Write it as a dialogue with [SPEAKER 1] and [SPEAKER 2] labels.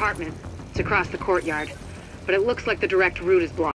[SPEAKER 1] apartment. It's across the courtyard. But it looks like the direct route is blocked.